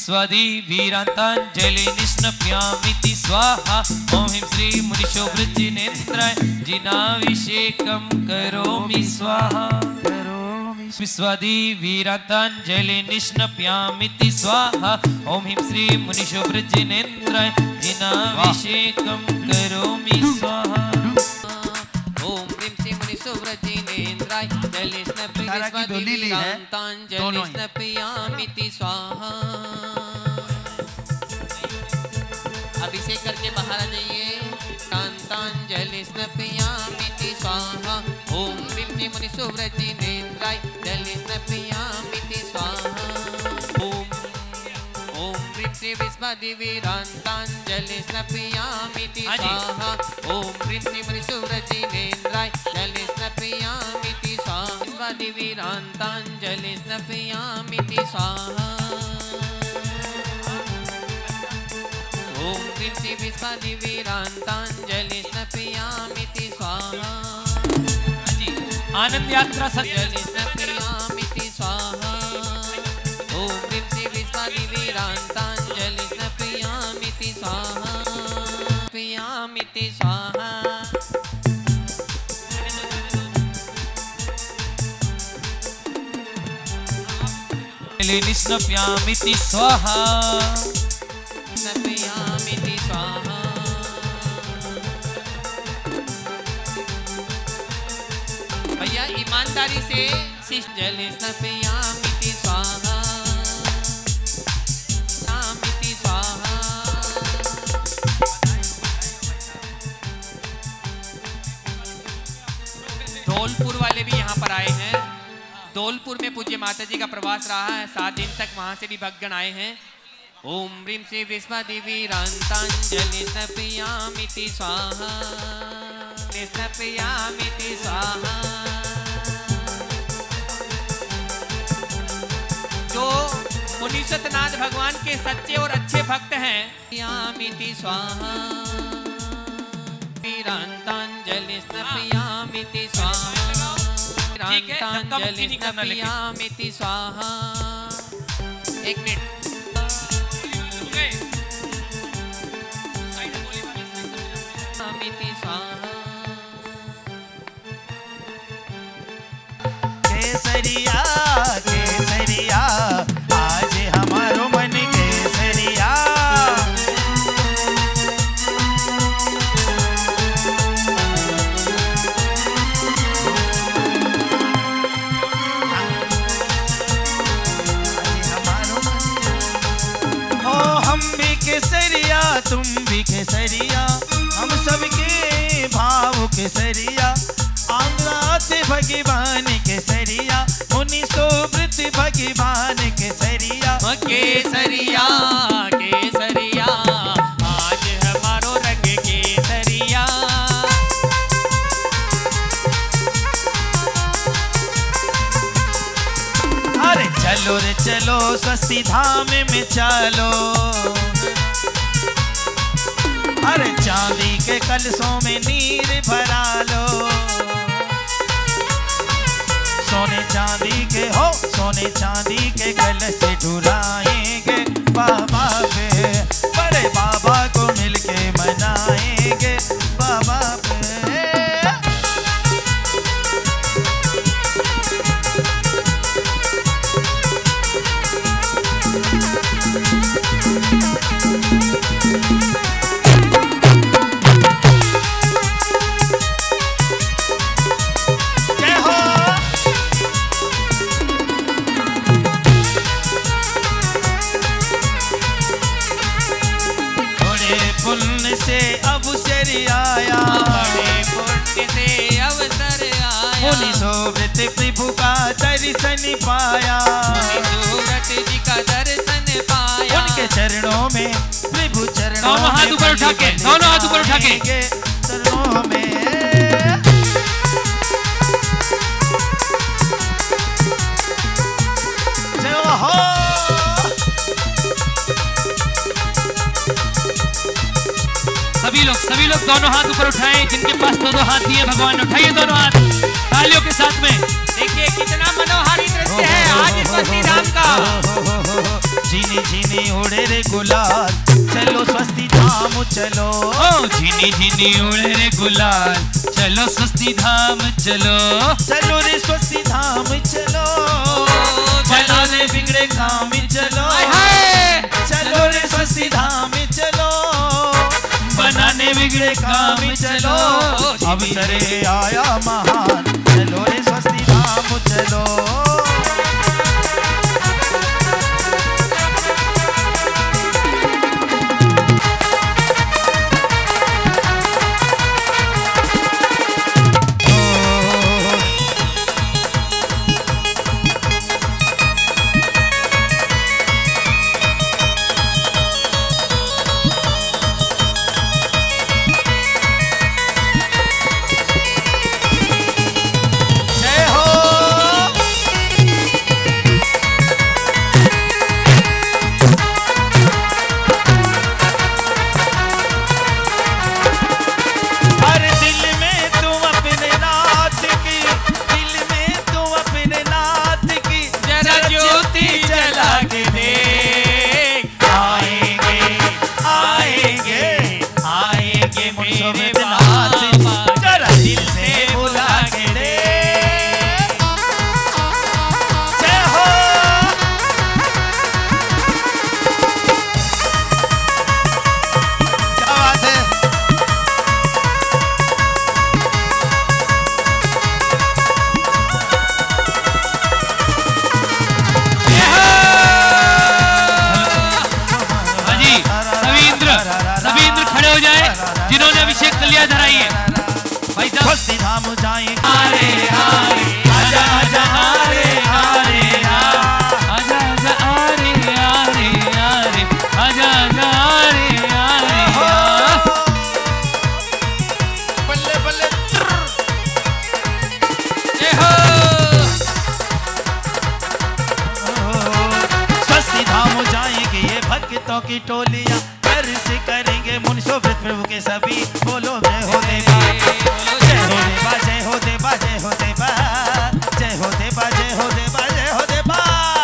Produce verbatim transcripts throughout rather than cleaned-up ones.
विश्वादि वीरांतांजलि निष्णप्यामिति स्वाहा। ओम ह्रीं श्री मुनिशोभृजिनेत्राय जिनाभिषेकं करोमि स्वाहा। विश्वादि वीरांतांजलि निष्णप्यामिति स्वाहा। ओम ह्रीं श्री मुनिशोभृजिनेत्राय जिनाभिषेकं करोमि स्वाहा। ओम ह्रीं श्री मुनिशोभृजिनेत्राय जलिस्नप्यामिति स्वाहा। अभिषेक करके बाहर आ जाइए। कांतांजलि स्नपयामिति स्वाहा। ओम ह्रीं श्री मुनिशोभृजिनेत्राय जलिस्नपयामिति स्वाहा। ओम ओम ह्रीं श्री विश्वादि वीरांतांजलि स्नपयामिति स्वाहा। ओम ह्रीं श्री मुनिशोभृजिनेत्राय जलिस्नपयामिति स्वाहा। विश्वादि वीरांतांजलि स्नपयामिति स्वाहा। ओम ह्रीं श्री विश्वादि वीरांतांजलि स्नपयामिति स्वाहा। आनंद यात्रा संजलि स्नपयामिति स्वाहा। ओम ह्रीं श्री विश्वादि वीरांतांजलि स्नपयामिति स्वाहा। स्नपयामिति स्वाहा। निष्णप्यामिति स्वाहा। स्नपयामिति स्वाहा। भैया ईमानदारी से जलि स्नपयामिति स्वाहा। स्नपयामिति स्वाहा। धौलपुर वाले भी यहाँ पर आए हैं। धौलपुर में पूज्य माता जी का प्रवास रहा है, सात दिन तक वहां से भी भक्तगण आए हैं। ओम ह्रीं श्री विश्वादि वीरांतांजलि स्नपयामिति स्वाहा। स्नपयामिति स्वाहा। जो मुनीश्वरनाथ भगवान के सच्चे और अच्छे भक्त हैं। स्नपयामिति स्वाहा। वीरांतांजलि स्नपयामिति स्वाहा। वीरांतांजलि स्नपयामिति स्वाहा। एक मिनट। केसरिया केसरिया आज हमारो मन केसरिया। ओ हम भी केसरिया तुम भी केसरिया, हम सबके भाव केसरिया। आंगनाथ भगवान केसरिया, मुनिशोभृत भगवान केसरिया। केसरिया केसरिया आज हमारो रंग केसरिया। अरे चलो रे चलो स्वस्ति धाम में चलो। अरे चांदी के कलशों में नीर भरा लो। सोने चांदी के हो सोने चांदी के कलश ढुलाएंगे बाबा पे। बड़े बाबा को मिलके मनाएंगे बाबा पे। से अवसर आया, बड़े पुण्य से अवसर आया। मुनिशोभृत प्रभु का दर्शन पाया, मुनिशोभृत जी का दर्शन पाया। उनके चरणों में प्रभु चरणों दोनों हाथ ऊपर उठा के दोनों हाथ ऊपर उठा के चरणों में जय हो। सभी लोग सभी लोग दोनों हाथ ऊपर उठाएं, जिनके पास दोनों हाथ दिए भगवान उठाइए दोनों हाथ तालियों के साथ में। देखिए कितना मनोहारी दृश्य है आज इस बस्ती धाम का। झीनी झीनी चलो, ओ झिनी झिनी उड़े रे गुलाल, चलो स्वस्ति धाम चलो, चलो रे स्वस्ति धाम चलो, चलो रे बिगड़े काम चलो, चलो रे स्वस्ति धाम चलो, बनाने बिगड़े काम चलो, अवसरे आया महान, चलो रे स्वस्ति धाम चलो। स्वस्ति धाम जाएं आरे आरे आजा आजा आरे आरे आजा आजा आरे आरे आरे आजा आजा आरे आरे बल्ले बल्ले ए हो स्वस्ति धाम जाएंगे ये भक्तों की टोलियां, दर्श करेंगे मुनिशो प्रभु के सभी, बोलो जय हो देवा, जय हो देवा, जय हो देवा, जय हो देवा, जय हो देवा, जय हो देवा, जय हो देवा।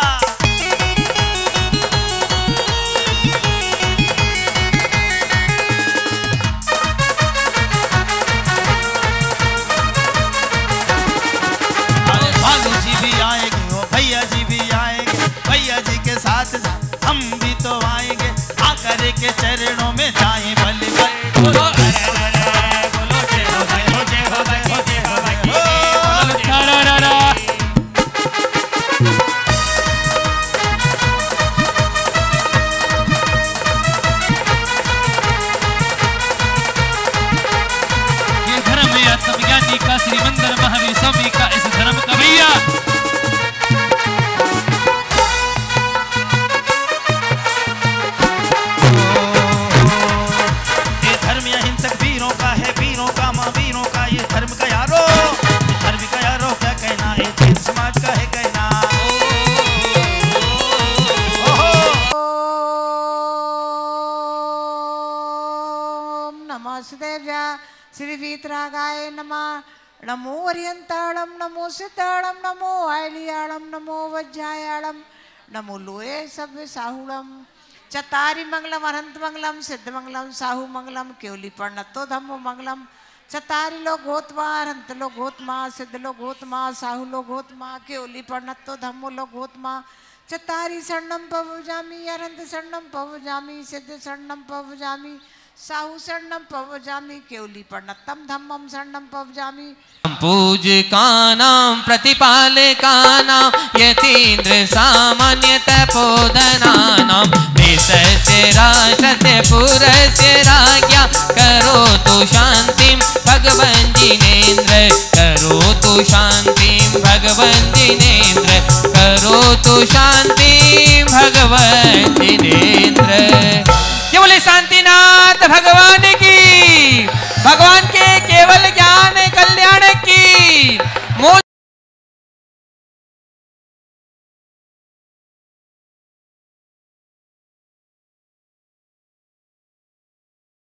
भालू जी भी आएंगे, वो भैया जी भी आएंगे, भैया जी के साथ साथ हम भी तो आएंगे, आकर के चरणों में जाएं बल बल, बोलो बोलो जय हो जय हो जय हो जय हो जय हो जय हो। रा रा रा ये धर्म या तपज्ञानी का श्री मंदिर महावीर स्वामी का इस धर्म का भैया श्री वीतरागाय नमः। नमो अर्यंताणम, नमो सिद्धाणम, नमो आयलियाणम, नमो वज्रायाणम, नमो लोये सभ्य साहुणम। चतारी मंगलम, अनंत मंगलम, सिद्ध मंगलम, साहु मंगलम, केवली पर्णतो धम्मो मंगलम। चतारी लोग गोतमा, अनंत लोग गोतमा, सिद्ध लोग गोतमा, साहु लोग गोतमा, केवली पर्णतो धम्मो लोग गोतमा। चतारी शरणम पवजामी, अनंत शरणम पवजामी, सिद्ध शरणम पवजामी, साहु शरणम पवजामी, केवली पर्णतम धम्मम शरणम पवजामी। पूजकानां प्रतिपालकानां यतीन्द्र सामान्य तपोधनानां देशस्य राष्ट्रस्य पुरस्य राज्ञा करोतु शान्तिं भगवन् जिनेन्द्र, करोतु शान्तिं भगवन् जिनेन्द्र, करोतु शान्तिं भगवन् जिनेन्द्र। ये बोले शांतिनाथ भगवान की